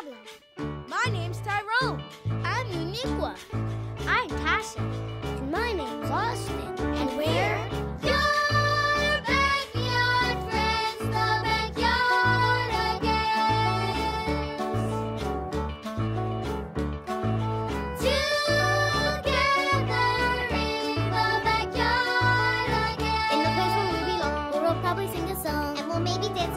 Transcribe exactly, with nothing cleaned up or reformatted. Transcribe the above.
problem. My name's Tyrone. I'm Uniqua. I'm Tasha. And my name's Austin. And we're your backyard friends, the Backyardigans. Together in the backyard again. In the place where we belong, where we'll probably sing a song. And we'll maybe dance